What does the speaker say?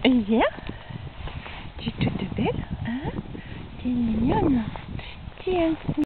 Viens. Tu es toute belle, hein? Tu es mignonne. Tiens.